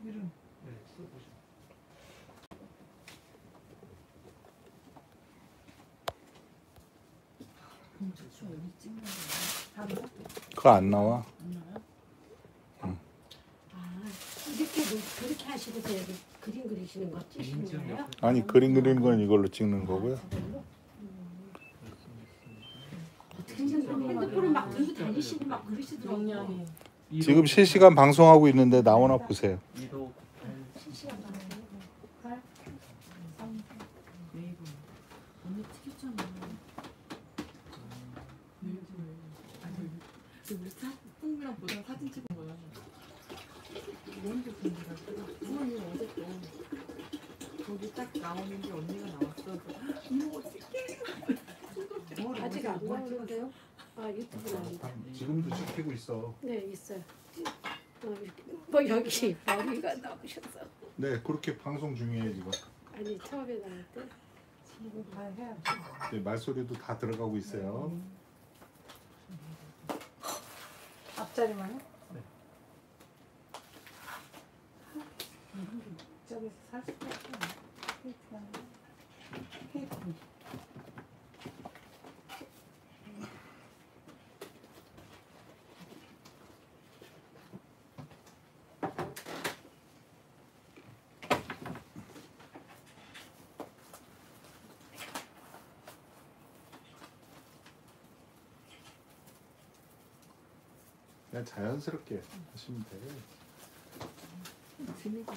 이름. 네, 써보시죠. 여기 찍는 거 그거 안 나와. 안 나와요? 응. 아 이렇게 그렇게 하시고 저기 그림 그리시는 거 찍으시는 거예요? 아니 그림 그리는 건 이걸로 찍는 거고요. 저걸로? 어떻게 생각하면 핸드폰을 막 들고 다니시니 막 그러시더라고요. 지금 실시간 방송하고 있는데 나오나 보세요. 이도 실시간 방송. 8, 3, 네이버. 언니 찍혔잖아. 네이버. 뽕이랑 보다 사진 찍은 거야. 뭔지 본지가 부모님 어제 또 거기 딱 나오는 게 언니가 나왔어. 이거 어떡해? 아직 안 나오는데요? 아 유튜브 나온다. 지금도 찍히고 있어. 네 있어요. 이렇게. 뭐 여기 머리가 나오셔서. 네, 그렇게 방송 중이에요 지금. 아니 처음에 나올 때. 지금 다 해야지. 네, 말소리도 다 들어가고 있어요. 앞자리만요? 네. 저기서 살 수가 없어. 케이크. 그냥 자연스럽게 하시면 돼요. 재미가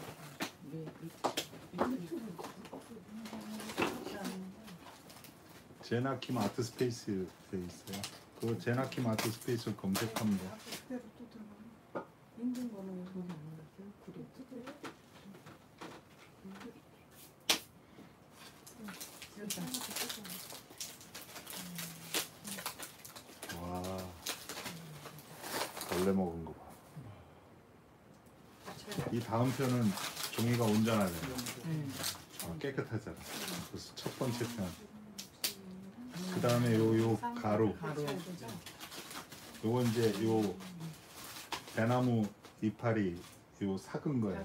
제나킴 아트 스페이스 돼 있어요. 그 제나킴 아트 스페이스를 검색하면 돼요. 힘든 거는 거기 안 올랐어요? 그래. 와, 벌레 먹은 거 봐. 이 다음 편은 종이가 온전하네. 깨끗하잖아. 그래서 첫 번째 편. 그 다음에 요 가루. 요거 이제 요 대나무 이파리 요 삭은 거예요.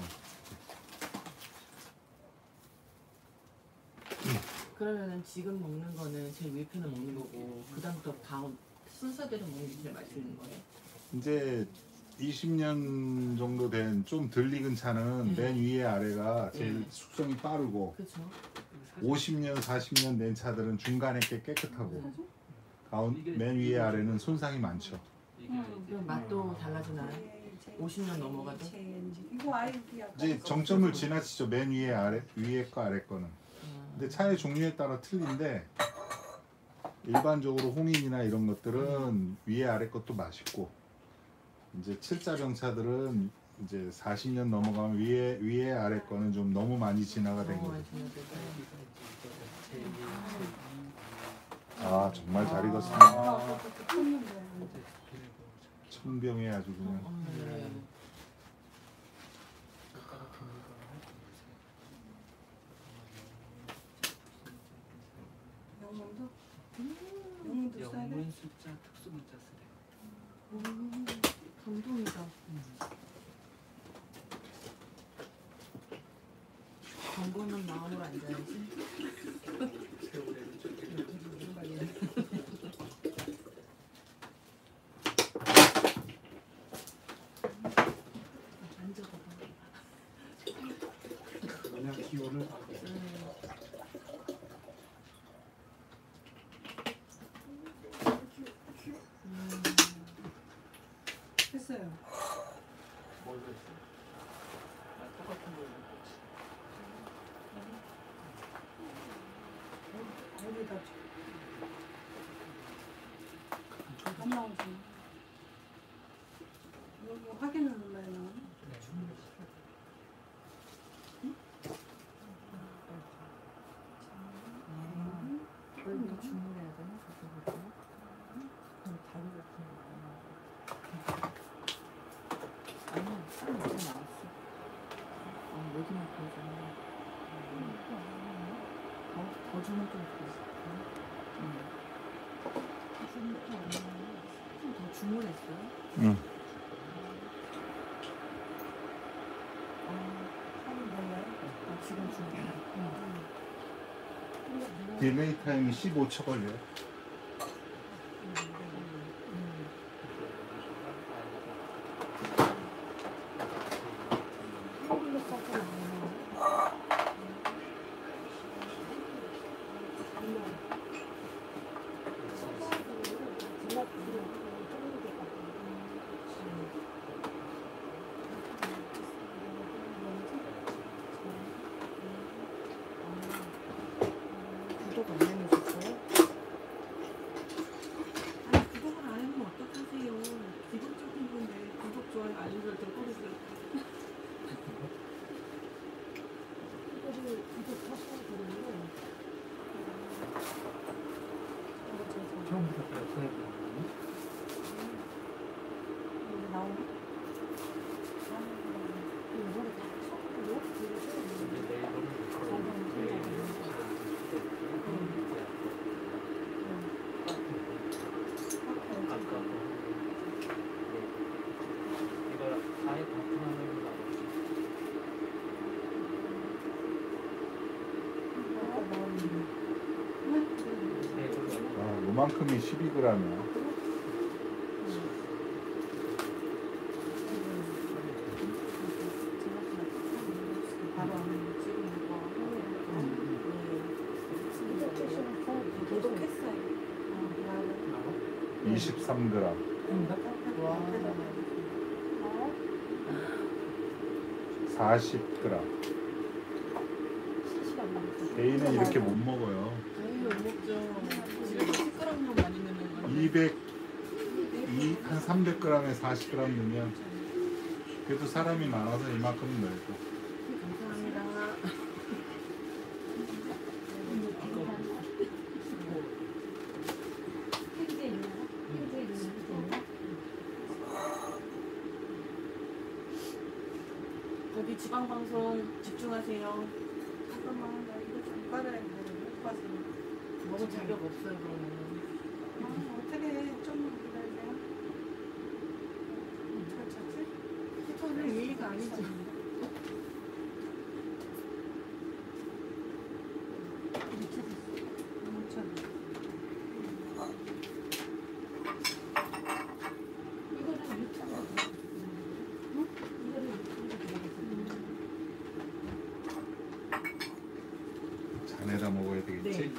그러면은 지금 먹는 거는 제일 위에 편을 먹는 거고 그 다음부터 다음 순서대로 먹는 게 제일 맛있는 거예요? 이제 20년 정도 된 좀 덜 익은 차는 맨 위에 아래가 제일 숙성이 빠르고 그렇죠. 50년, 40년 된 차들은 중간에 게 깨끗하고 맨 위에 아래는 손상이 많죠. 그럼 맛도 달라지나요? 50년 넘어가도? 이제 정점을 지나치죠. 맨 위에 아래 위에 거 아래 거는. 근데 차의 종류에 따라 틀린데 일반적으로 홍인이나 이런 것들은 위에 아래 것도 맛있고 이제 7자병 차들은 이제 40년 넘어가면 위에 아래 거는 좀 너무 많이 진화가 된 거죠. 아 정말 잘 익었습니다. 천병에 아주 그냥. 영문 숫자 특수 문자 쓰래요. 감동이다. 정보는 마음으로 앉아야지. 세월에는 저기 그냥 기온을 했어요. 뭘로 했어요? 똑같은 걸로 했지. 여기다 안 나오지. 여기 확인을 눌러야 나오네. 여기도 주문해야 되나? 그거 다리 같은 거. 아니야, 딱 여기 나왔어. 여기만 보여주네. 더 주문 좀 더. 좀 더 주문했어요? 응. 딜레이 타임이 15초 걸려요. 한글로 써서 나오네요. 구독 안 해놓으셨어요? 아니 구독을 안 해보면 어떡하세요. 기본적인 건데 구독, 좋아요, 알림 설정 꺼주세요. 이거를 구독하셔야 되는데 처음부터 그렇게 해보는 여기 나오나? 이거를 다 처음으로 이걸 아예 같은 화면으로 나오지. 네, 이걸로 아, 요만큼이 12g이야. 바로 안 찍은 거. 구독했어요. 23g. 와. 40g. 개인은 이렇게 못 먹어요. 아니 못 먹죠. 집에서 시끄러운 거 많이 넣는 거. 한 300g에 40g 넣으면 그래도 사람이 많아서 이만큼은 넣고. 감사합니다. 팬즈에 있나요? 팬즈에 있나요? 여기 지방 방송 집중하세요. 잠깐만, 나 이거 좀 빨아야 돼. 못 봤어. 먹을 자격 없어요 그러면. 어떻게 해? 좀만 기다려. 잘 찾지? 피터는 예의가 아니죠. 못 찾아. 이거는 유튜브로 응? 이거는 유튜브로 들어가서 잔에다 먹어야 되겠지? 네.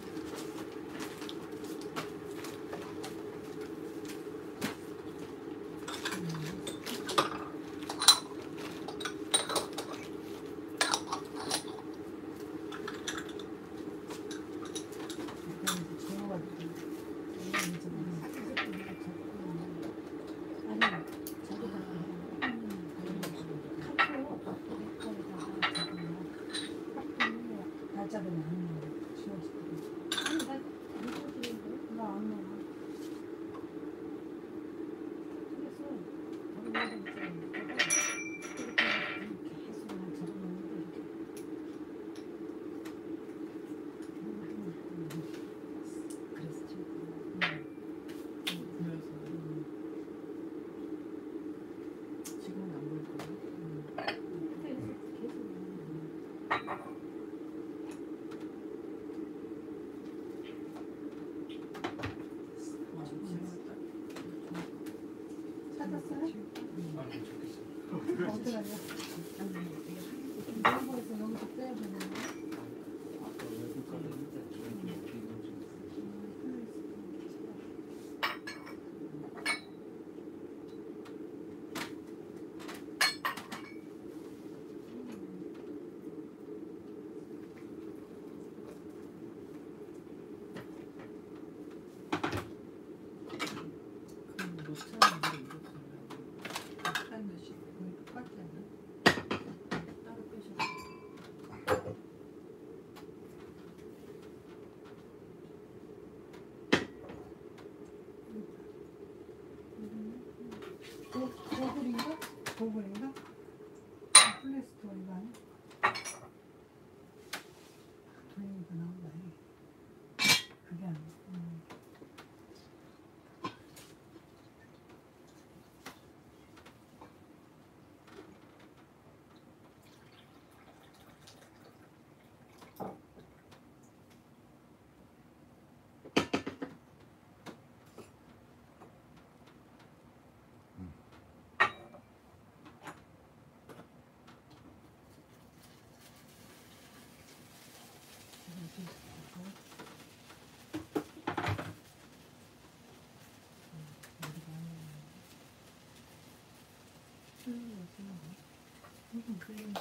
날짜는 안 나와. 지워지거든. 나안 나와. 지금은 안 보일 거예요. 찾았어요? 하면 좋겠어. 어떡하냐? 네이버에서 여기서 빼야 되나? 아까 외국가도 일단 좀 어떻게 이건지. 그럼 녹차는 물 이렇게 한 몇씩 거의 똑같지 않아? 따로 빼셔서. 고글인가? 고글인가? 플레이스토어 이거 아니야? 돌리니까 나온다. 그게 아니야. 끓이는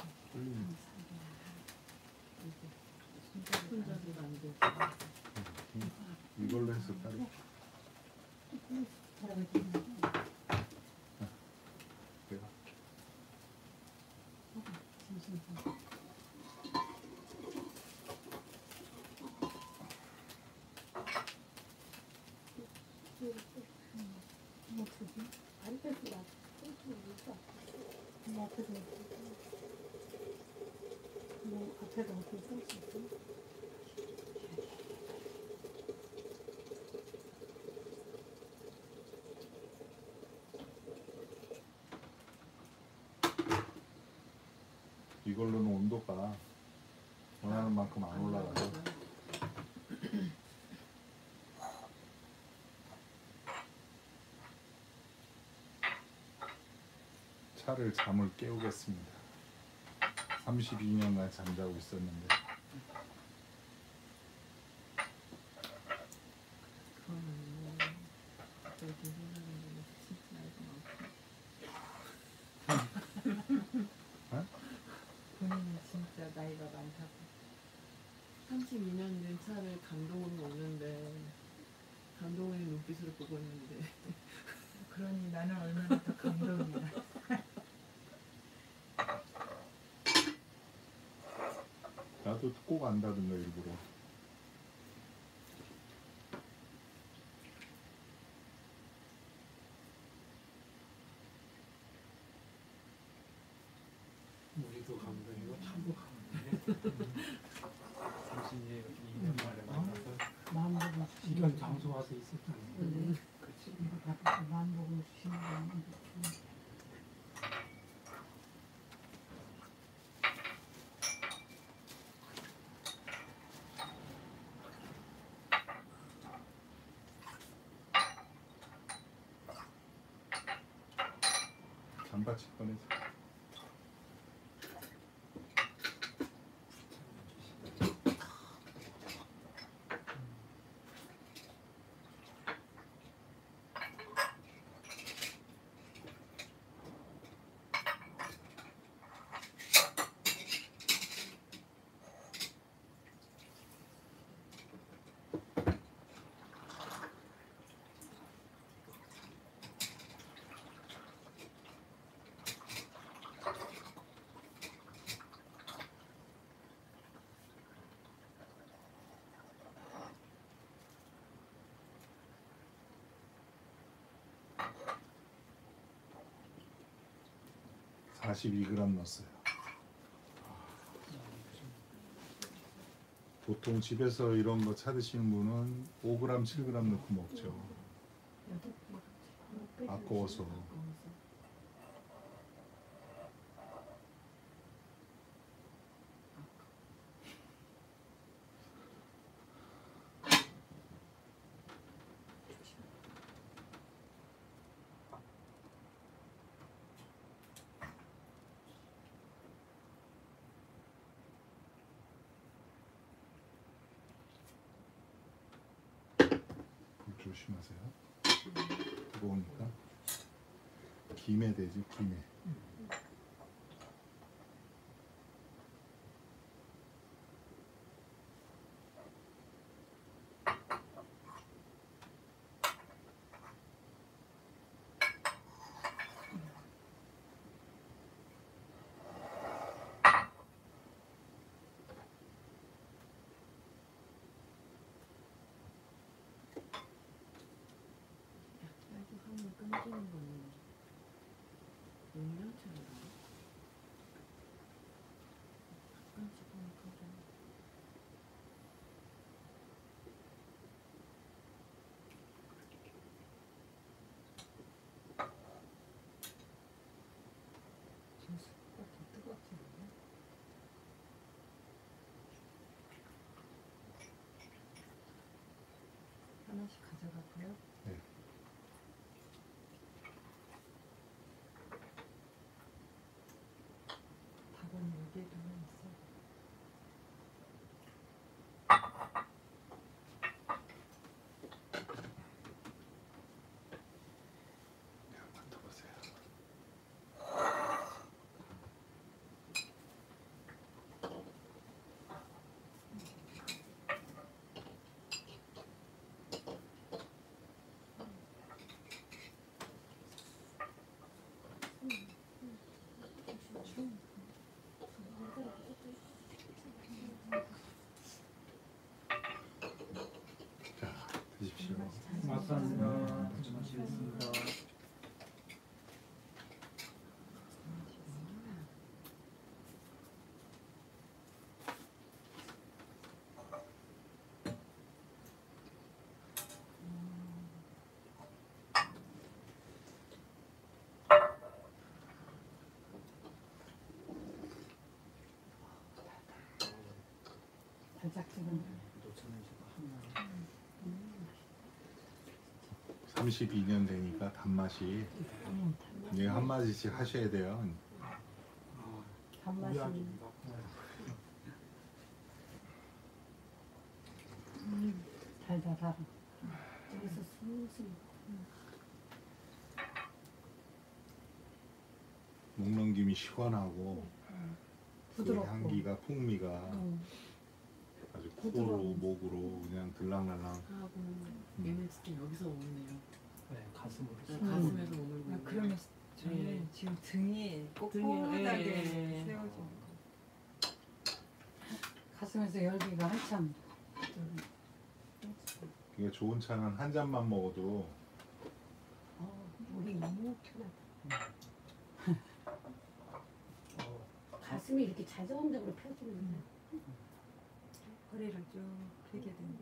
손잡이가 안 되지. 이걸로 해서 따로 내가 이걸로는 온도가 원하는 만큼 안 올라가서 차를 잠을 깨우겠습니다. 32년간 잠자고 있었는데 그거는 갑자기 생각하는 진짜 나이가 많고. 본인은 진짜 나이가 많다고. 32년 된 차를 감동은 없는데 감동의 눈빛으로 보고 있는데 그러니 나는 얼마나 더 감동이야. 나도 꼭 안다든가 일부러 우리도 감동이고 참도 감동이네. 32년 만에 만나서 마음먹은 이런 장소 와서 있었다는 거. 그치. 마음먹은 주시는 거는 잠바칠 뻔해서 한 42g 넣었어요. 보통 집에서 이런 거 차 드시는 분은 5g, 7g 넣고 먹죠. 아까워서. 불 조심하세요. 뜨거우니까. 김에 되지, 김에. 아직 한번 끊기는 거는 6년 차인가? 가끔씩 한번 끊기는 뜨겁지 않아요? 하나씩 가져갈까요? 네. 밥은 여기에도 있어. 한번 더 보세요. 감사합니다. 좀 마시겠습니다. 달짝지근. 노천에서 한날 32년 되니까 단맛이 이게 한 마디씩 하셔야 돼요. 단맛이. 달달하고. 여기서 슬슬. 목 넘김이 시원하고 부드럽고. 그 향기가 풍미가 아주 코로 부드러워. 목으로 그냥 들락날락. 하고 얘는 진짜 여기서 오네요. 네, 가슴으로. 가슴에서 오물고 있네요. 그러면 저는 네. 지금 등이 등이요. 꼿꼿하게 예. 세워지는 거. 가슴에서 열기가 한참. 이게 좋은 차는 한 잔만 먹어도 물이 너무 편하다. 어, 가슴이 이렇게 자전적으로 펴지는데. 허리를 쭉 펴게 되는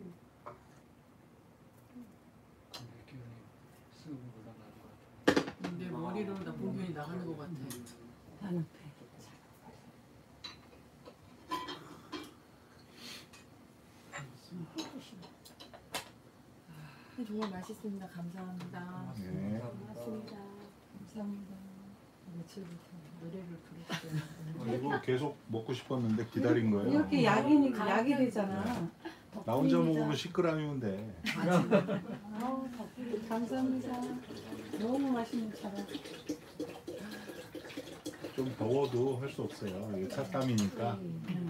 감기 기운이 쓱 올라가는 것 같아요. 근데 머리로 나쁜 기운이 나가는 것 같아. 나는 배. 정말 맛있습니다. 감사합니다. 네. 고맙습니다. 감사합니다. 며칠부터 노래를 부르시더라고요. 이거 계속 먹고 싶었는데 기다린 거예요. 이렇게 약이니까 약이 되잖아. 나 혼자 먹으면 시끄러우면 돼. 아우, 덕분에 감사합니다. 너무 맛있는 차라. 좀 더워도 할 수 없어요. 이게 찻땀이니까.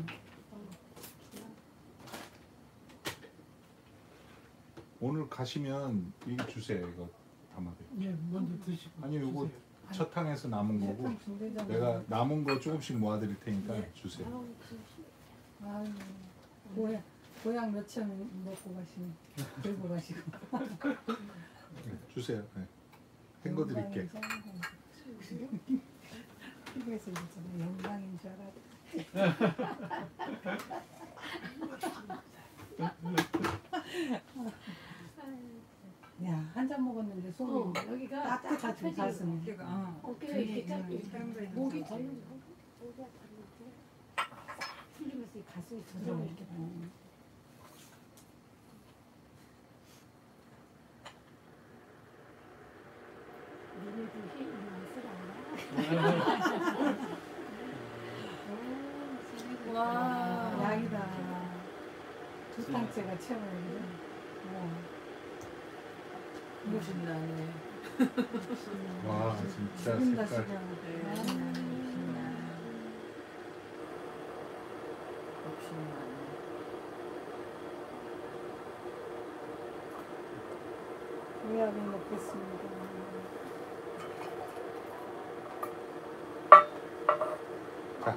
오늘 가시면 이거 주세요. 이거 담아요. 예, 먼저 드시고. 아니 이거 첫탕에서 남은 거고 참 중대장. 내가 남은 거 조금씩 모아드릴 테니까 주세요. 아우, 아유, 고향 몇천 먹고 가시고 들고 가시고. 네, 주세요. 네. 헹궈 드릴게. TV에서 있잖아. 영광인 줄 알았다. 야, 한 잔 먹었는데 속이 여기가 따뜻하지 딱 펴지고. 가슴이. 어깨가 이렇게 딱 음. 목이 덜는 거. 목이 아팠는데 풀리면서 이 가슴이 저절로 이렇게 나는. 니네들 힘이 많으라. 와. 약이다. 두 탕째가 채워요. 멋있나네. 와 진짜 죽인다 색깔. 시간. 고약을 먹겠습니다. 자,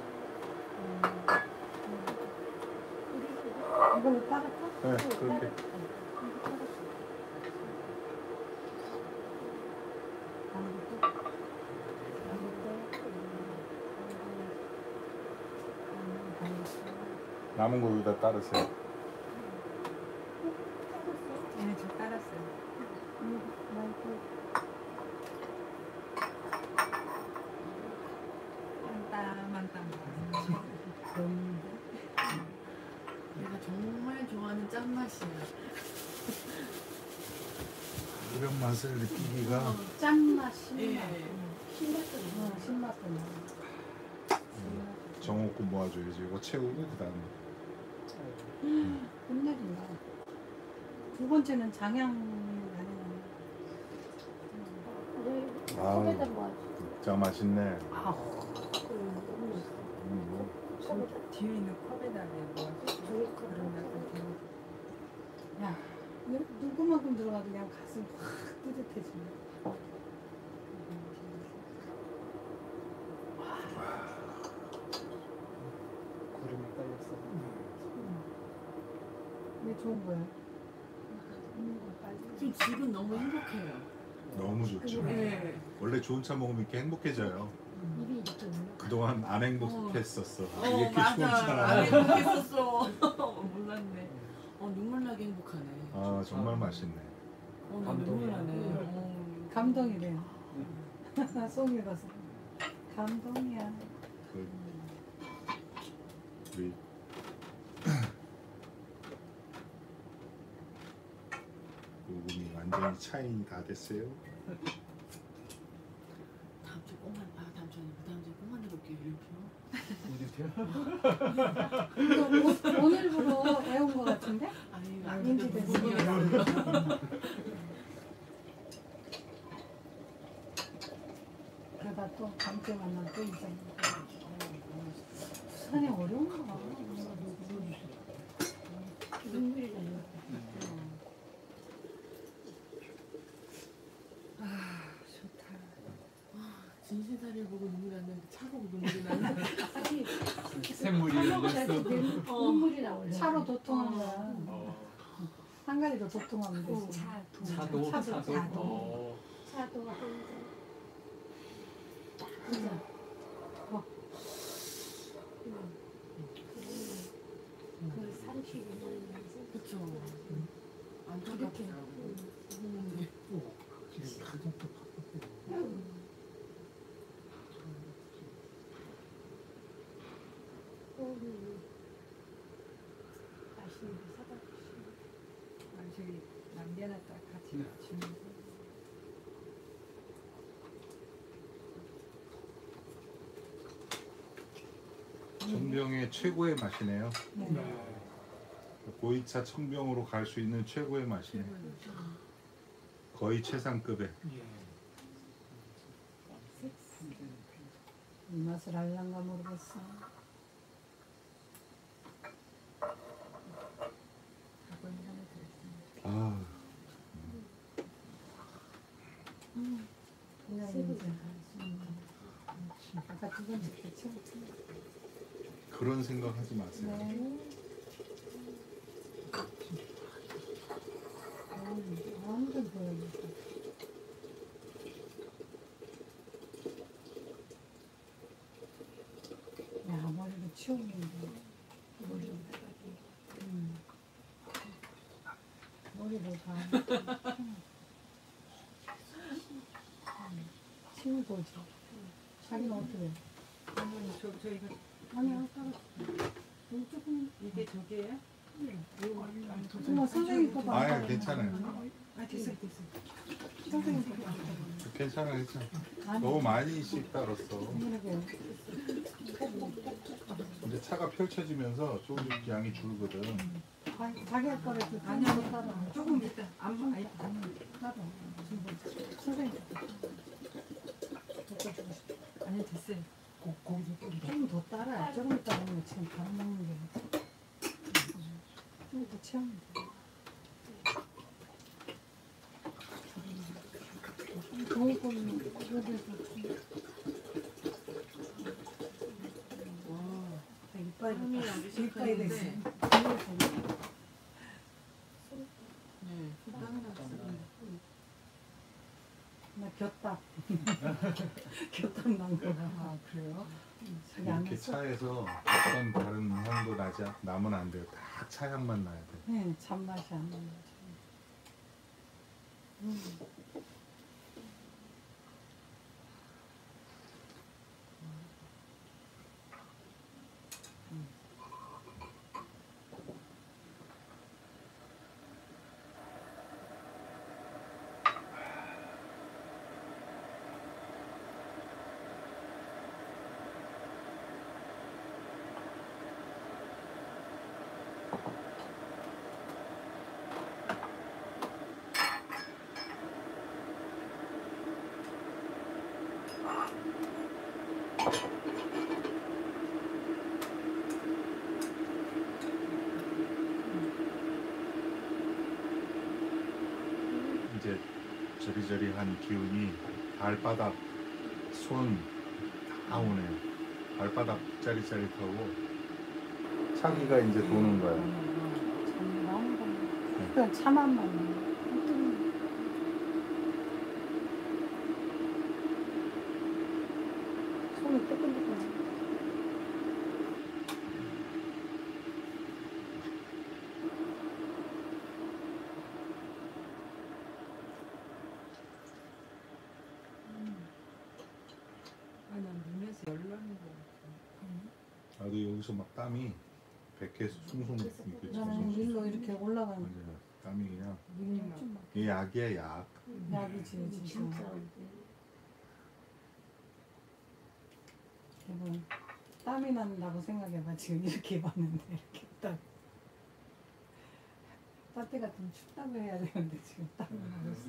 이걸로 따를까? 네, 그렇게. 남은 거 여기다 따르세요. 네, 저 따랐어요. 한땀한땀 내가 정말 좋아하는 짠맛이야. 이런 맛을 느끼기가 짠맛이 예. 신맛도 신맛도 나. 정없고 모아줘야지. 이거 채우고 그 다음에. 끝내준다. 두 번째는 장양 나는 아우. 컵에다 뭐 진짜 맛있네. 뒤에 있는 컵에다가 뭐 그런 약간 되게 야 누구만큼 들어가도 그냥 가슴 확 뿌듯해지네. 구름이 깔렸어. 이게 좋은 거야. 지금 지금 너무 행복해요. 너무 좋죠. 네. 원래 좋은 차 먹으면 이렇게 행복해져요. 입이 이렇게 올라. 그동안 안 행복했었어. 이렇게 좋은 맞아. 차를 안 안 먹- 행복했었어. 몰랐네. 눈물 나게 행복하네. 아 정말 맛있네. 나 눈물 나네. 감동이래요. 송이 가서 감동이야. 그 우리 요금이 완전히 차인이 다 됐어요. 다음 주에 꼭만 봐. 다음 주에 아니고 다음 주에 꼭만 해볼게요. 이렇게요. 오늘부로 애운 거 같은데? 아니 아닌지 됐어. 그러다 또 다음 주에 만나면 또 이제 수산이 어려운가 봐. 눈물이 나요. 좋다. 진실사를 보고 눈물이 안 나는데 차 보고 눈물이 나네. 아니 샘물이 흘렸어. 눈물이 나올래. 차로 도통한 거야. 한 가지로 도통하면 되지. 차도 차도. 차도 한 잔. 그 30년 그쵸. 이렇게. 맛있는 거 사다 주시면. 저기 남겨놨다 같이 주면 청병의 최고의 맛이네요. 네. 고이차 청병으로 갈 수 있는 최고의 맛이네. 거의 최상급의. 이 맛을 알란가 모르겠어. 아 그냥 이제 아까 두 번째 그쵸? 그런 생각하지 마세요. 네. 완전 보여요. 야 머리도 치우는데 머리도 다 치우고 오지. 자기는 어떻게 해? 어머니 저희가 아니야 따로 조금 이게 저기예요? 뭐 선생님 거도 안 아예 따로 괜찮아요. 아 됐어요 됐어요. 선생님 거도 안 괜찮아 괜찮아. 따로 너무 많이씩 따랐어. 이렇게 근데 차가 펼쳐지면서 조금씩 양이 줄거든. 자기 할 거를 그 아니야. 아니야 따라 조금 이따 안 아니 따라 선생님 아니 됐어요. 거기서 조금 더 따라 조금 있다 보면 지금 밥 먹는 게 좀 더 채우면 돼. 조금 이거에서 이빨이 사람이 아주 이빨이 됐어. 시작하는데 네, 땀이 났어요. 나 곁밥 곁밥 난 거야. 아 그래요? 자기 안 이렇게 했어? 차에서 어떤 다른 향도 나면 안 돼요. 다 차 향만 나야 돼. 네, 잔맛이 안 나요. 이제 저리저리한 기운이 발바닥, 손 다 오네요. 발바닥 짜릿짜릿하고 차기가 이제 도는 거예요. 참 나온 거. 그냥 차만 먹는. 손이 뜨끈뜨끈. 아니 난 눈에서 열 나는 거 같아. 나도 여기서 막 땀이 백해서 숭숭 이렇게 나는 일로 이렇게 올라가는 완전 땀이 그냥 눈이 좀 막. 이게 약이야 약. 약이지 진짜. 진짜. 대부분 땀이 난다고 생각해봐. 지금 이렇게 입었는데 이렇게 딱. 따뜻 같으면 춥다고 해야 되는데 지금 땀이 나고 있어.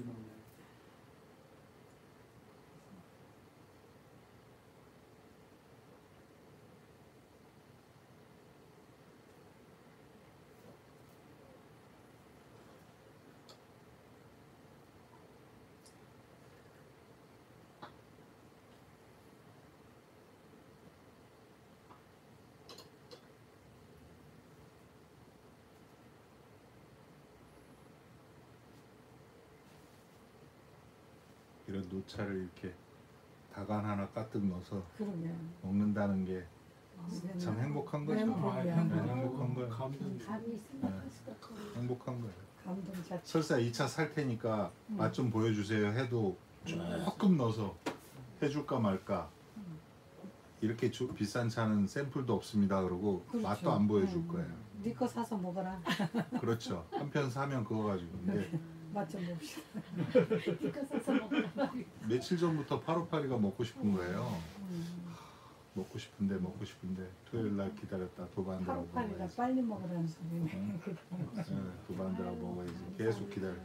이런 노차를 이렇게 다간 하나 가득 넣어서 그러게. 먹는다는 게 참 행복한 거죠. 행복이야. 네, 행복한 거예요. 감동. 감이 생각할 수가 없고. 행복한 거예요. 감동 자체. 설사 2차 살 테니까 맛 좀 보여주세요 해도 조금 넣어서 해줄까 말까. 이렇게 비싼 차는 샘플도 없습니다 그러고 그렇죠. 맛도 안 보여줄 거예요. 네 거 사서 먹어라. 그렇죠. 한 편 사면 그거 가지고. 근데 맛 좀 봅시다. 이거 사서 먹으라. 며칠 전부터 858이가 먹고 싶은 거예요. 음. 먹고 싶은데 토요일 날 기다렸다 도반들하고 파루파리가 먹어야지. 빨리 먹으라는 소리네. 응. 네, 도반들하고 먹어야지. 계속 기다려.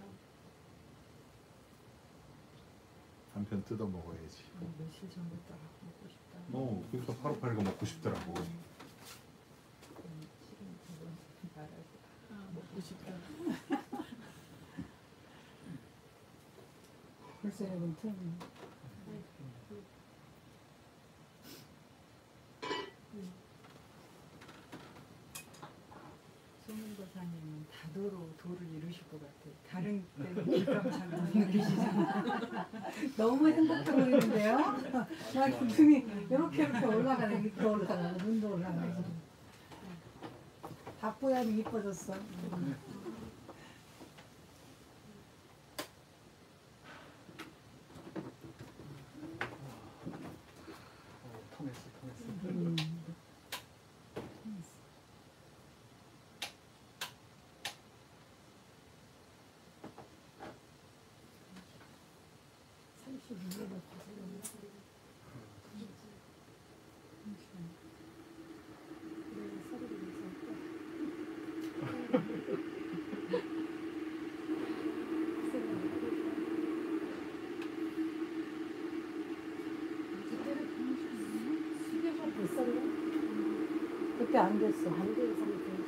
한 편 뜯어 먹어야지. 며칠 전부터 먹고 싶다. 그러니까 858이가 먹고 싶더라고. 지금 그거 말하지. 먹고 싶다. 벌써 여러분 틀었네. 소문도사님은 다도로 도를 이루실 것 같아. 다른 때는 길감 잘 못 느끼시잖아. 너무 행복해 보이는데요? 막 눈이 이렇게 올라가네. 밑으로 올라가고 눈도 올라가고. 박보양이 이뻐졌어. 통했어. 음. 수개월 됐었나? 그때 안 됐어. 안 된 상태에서.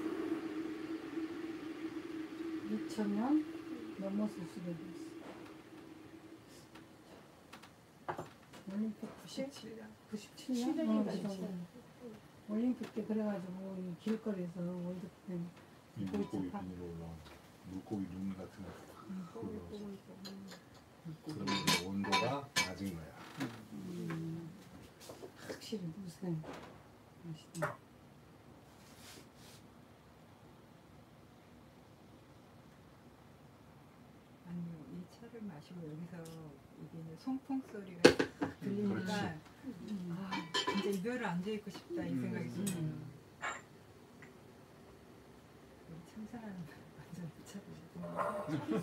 2000년 넘었을 수도 있어. 올림픽 97년. 97년? 시간이 올림픽 때 그래가지고 이 길거리에서 월드컵 때 이 물고기 비닐 올라온 물고기 눈 같은 거 탁 올라오죠. 그러면 이제 온도가 낮은 거야. 확실히 무슨 맛있네. 아니요, 이 차를 마시고 여기서 이게 이제 송풍 소리가 딱 들리니까 그렇지. 아, 진짜 이대로 앉아 있고 싶다 이 생각이 들어요. 참사라는 완전 이 차를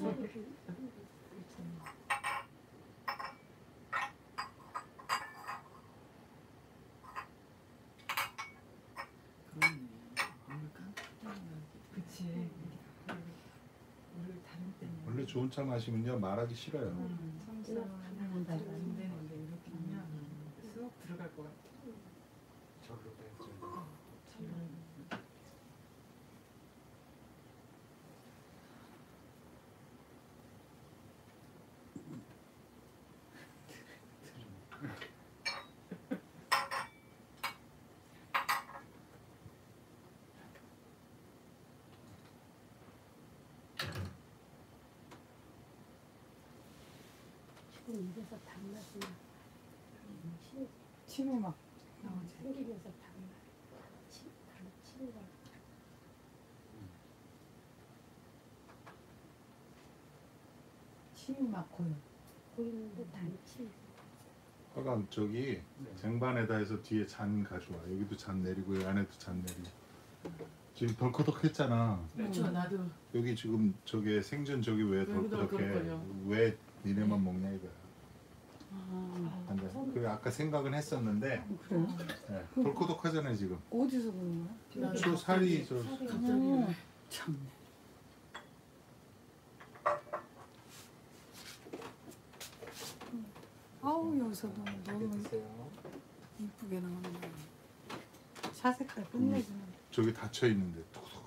그러네. 오늘 깜짝 놀라게. 그치. 우리 다른 때는 원래 좋은 차 마시면요 말하기 싫어요. 참사는 잘 안 되는데 이렇게 하면 쑥 들어갈 것 같아. 저로 빼죠. 지금 입에서 단맛이 나. 침이 막 생기면서 달라. 치는 거. 침이 막 고요. 보이는데 단치. 그러니까 저기 쟁반에다 해서 뒤에 잔 가져와. 여기도 잔 내리고 여기 안에도 잔 내리고. 지금 덜커덕 했잖아. 그렇죠. 나도 여기 지금 저게 생전 저기 왜 여기도 덜커덕해? 덜커덕거려. 왜 니네만 먹냐 이거야. 아, 근데 그 아까 생각은 했었는데 그래요? 네, 덜커덕하잖아요 지금. 어디서 보는 거야? 저 살이 저 어, 참네. 아우 여기서도 너무 이쁘게 나오는 거야. 사색깔 끝내주는. 저기 닫혀 있는데 톡톡.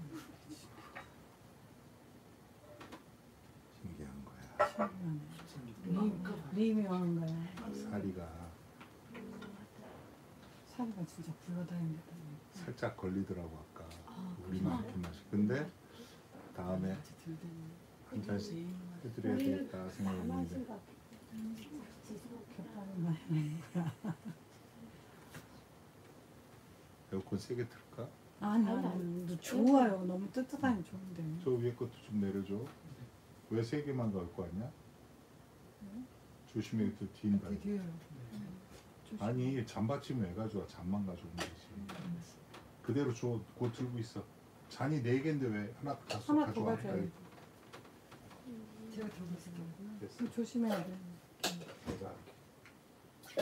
신기한 거야. 미묘한 거야. 사리가 사리가 진짜 굴러다닌다. 살짝 걸리더라고 아까. 우리만큼 맛이. 근데 다음에 한 잔씩 해드려야 되겠다 생각했는데 겹하는 거야. 에어컨 세게 틀까? 아니, 좋아요. 너무 뜨뜻하니 좋은데. 저 위에 것도 좀 내려줘. 왜 세 개만 넣을 거 아니야? 조심해 또 뒤인다. 드디어 아니 잔받침 왜 가져와? 잔만 가져오면 되지. 그대로 줘. 곧 들고 있어. 잔이 4개인데 왜 하나 더 하나 더 가져와? 가져야지. 제가 들고 있을게요. 됐어. 조심해야 돼. 내가 할게.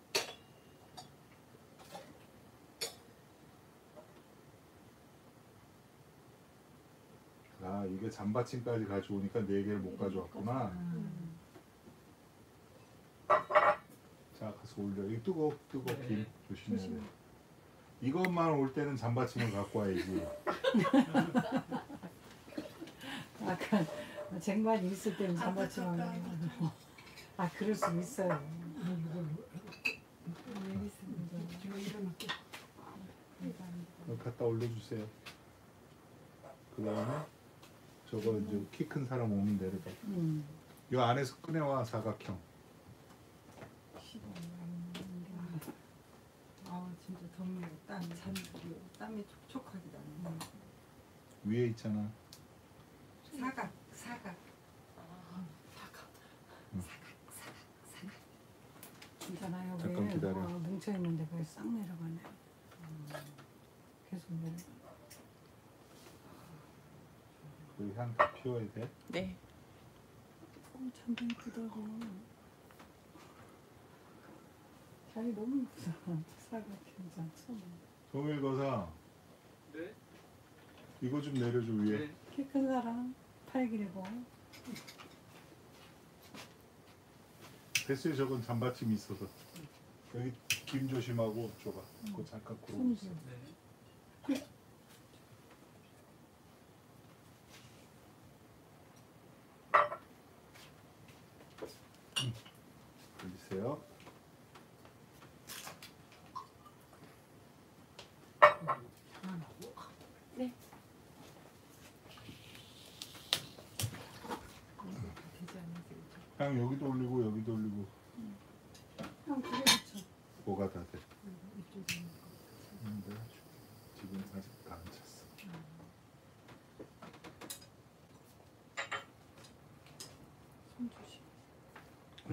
아 이게 잔받침까지 가져오니까 4개를 못 가져왔구나. 자 가서 올려. 이거 뜨거 네. 김 조심해야 돼. 이것만 올 때는 잔받침을 갖고 와야지. 아까 쟁반이 있을 때는 잠바치만 아 그럴 수 있어요. 이거 갖다 올려주세요. 그 다음에 저거 이제 키 큰 사람 오면 내려가. 이 안에서 꺼내와 사각형. 아 진짜 덥네요. 땀이 촉촉하게 나네. 위에 있잖아. 사각. 괜찮아요. 잠깐 왜 기다려. 뭉쳐 있는데 그게 싹 내려가네. 계속 내려. 그 향 다 피워야 돼. 네. 참 이쁘다고. 자기 너무 이쁘다. 사각 괜찮죠. 동일 거사 네. 이거 좀 내려줘 위에. 네. 키 큰 사람 팔 길고. 됐어요. 저건 잔받침이 있어서. 여기 김 조심하고 줘봐. 그거 잠깐 구르고 있어. 손질. 네. 돌리세요. 네. 되지 않으세요? 향 여기도 올리고 여기도 올리고. 형 두개 붙여. 뭐가 다 돼. 이쪽에 근데 지금 아직 안 찼어. 손 조심. 네.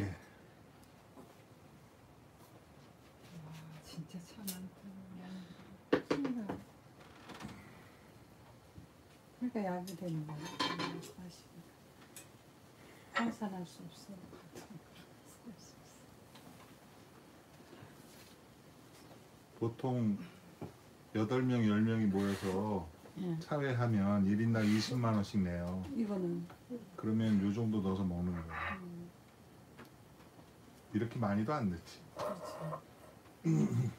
와 진짜 차 많다. 힘들어. 그러니까 약이 되는 거야. 마시고. 항산할 수 없어. 보통 8명, 10명이 모여서 예. 차회하면 1인당 20만 원씩 내요. 이거는 그러면 요 정도 넣어서 먹는 거야. 이렇게 많이도 안 넣지. 그렇지.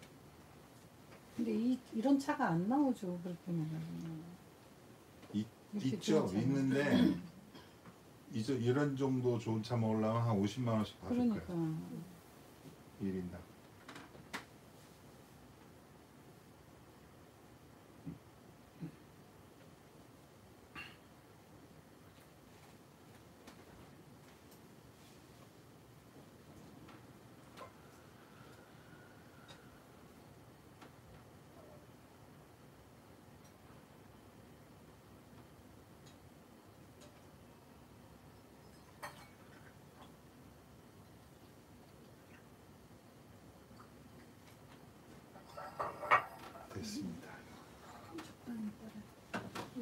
근데 이런 차가 안 나오죠. 그렇게 먹으면. 이렇게 있죠. 좋은 차는. 있는데 이런 정도 좋은 차 먹으려면 한 50만 원씩 받을 그러니까. 거야. 1인당. 됐습니다. 적당히 따라.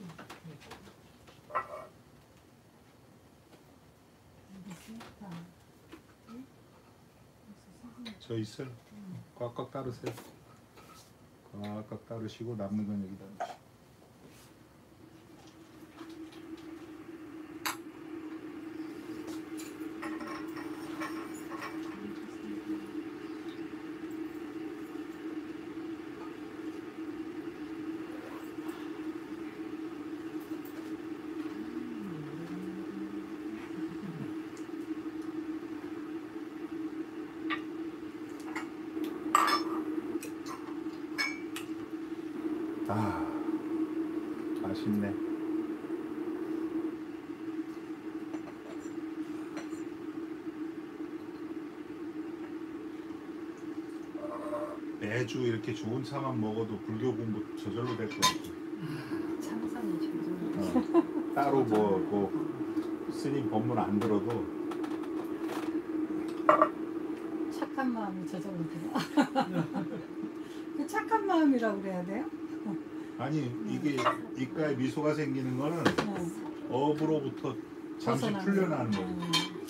저 있어요. 꽉꽉 따르세요. 꽉꽉 따르시고 남는 건 여기다 넣으시고. 아, 맛있네. 매주 이렇게 좋은 차만 먹어도 불교 공부 저절로 될 것 같아. 참선이 저절로. 따로 뭐 스님 법문 안 들어도 착한 마음이 저절로 들어. 그 착한 마음이라고 그래야 돼요? 아니 이게 입가에 미소가 생기는 거는 업으로부터 잠시 벗어나는 풀려나는 거. 거고.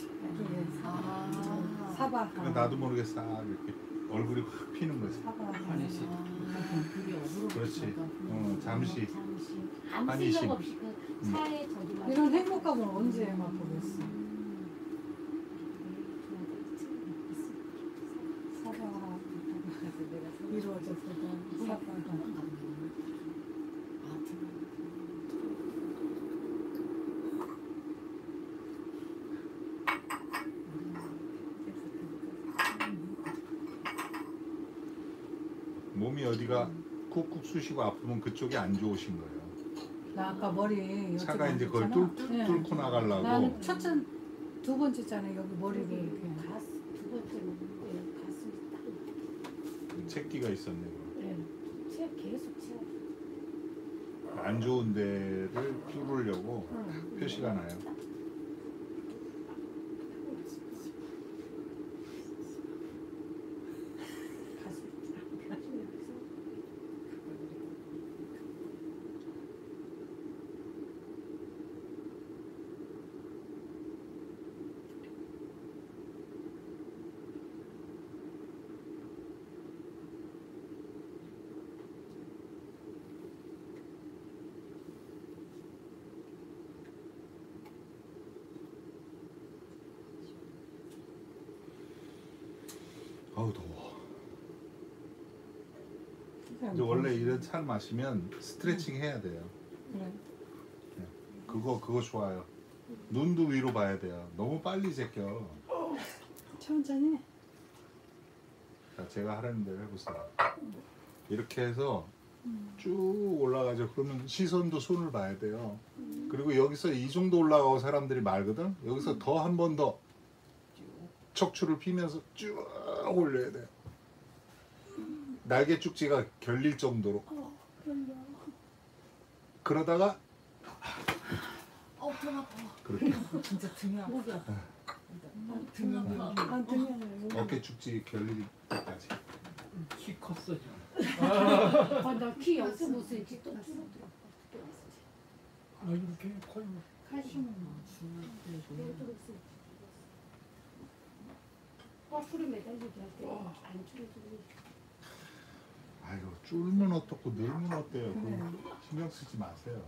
아. 사바. 그러니까 나도 모르게 싹 이렇게 얼굴이 확 피는 거지. 사바. 아니지. 그게 어그로. 그렇지. 잠시. 아무 한이심. 생각 없이 그 차에 저기만 이런 행복감을 언제 맛보겠어? 사바가 이루어졌거든. 사바가. 몸이 어디가 쿡쿡 쑤시고 아프면 그쪽이 안 좋으신 거예요. 나 아까 머리 차가 여쭤봤잖아. 이제 그걸 네. 뚫고 나가려고. 난 첫째 두 번째 잖아 여기 머리를 이렇게. 가스 두 번째 먹는데 가슴이 딱 채기가 있었네. 그럼. 네. 치아 계속 치아. 안 좋은 데를 뚫으려고 표시가 나요. 어우 더워. 이제 원래 이런 차를 마시면 스트레칭 해야 돼요. 그래. 그거 좋아요. 눈도 위로 봐야 돼요. 너무 빨리 제껴. 천천히. 자, 제가 하라는 대로 해보세요. 이렇게 해서 쭉 올라가죠. 그러면 시선도 손을 봐야 돼요. 그리고 여기서 이 정도 올라가고 사람들이 말거든. 여기서 더 한 번 더 척추를 피면서 쭉 올려야 돼요. 날개 쭉지가 결릴 정도로. 그러다가 등 아파. 그렇게 진짜 등이 아파. 목이 아파. 등이 아파. 난 등이 어깨 쭉지 결릴 때까지. 키 컸어 좀. 나키 0.5cm 또 줄어들어. 아 이렇게 커요. 칼슘은 버스를 매달리게 할 때 안 줄어들고. 아이고 쫄면 어떻고 늘면 어때요? 그거 신경 쓰지 마세요.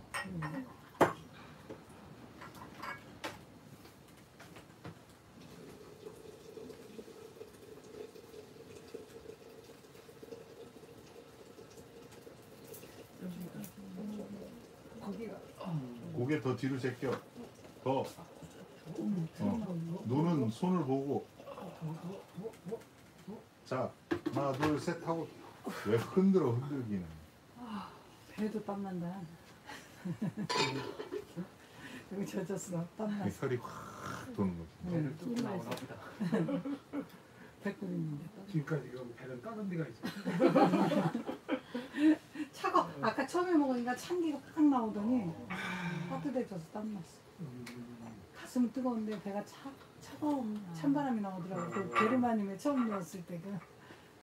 고개 더 뒤로 제껴. 더. 눈은 손을 보고. 자, 하나, 둘, 셋 하고 왜 흔들어 흔들기는. 배도 땀난다. 여기 젖었어. 땀났어. 혈이 확 도는 거지. 배를 뚫고 나오나 보다. 백골인데. 지금까지 여기 배는 다른 데가 있어. 차가 아까 처음에 먹으니까 찬기가 팍 나오더니 따뜻해져서 땀났어. 가슴은 뜨거운데 배가 차가운 찬바람이 나오더라고. 그 게르마님에 처음 누웠을 때 그.